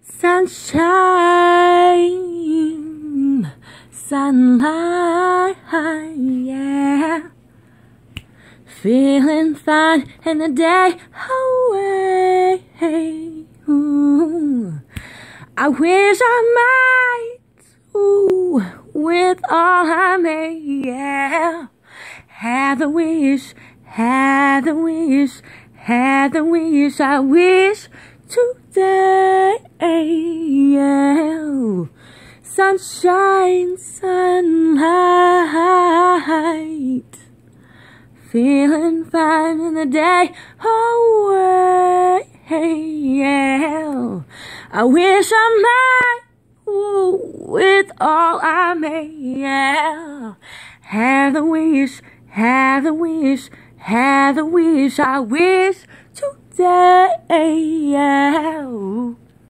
Sunshine, sunlight, yeah. Feeling fine in the day away. Ooh. I wish I might, ooh, with all I may, yeah. Have the wish, have the wish, have the wish, I wish today, yeah. Sunshine, sunlight, feeling fine in the day away, yeah. I wish I might, ooh, with all I may, yeah. Have the wish, have the wish, have the wish, I wish today, yeah.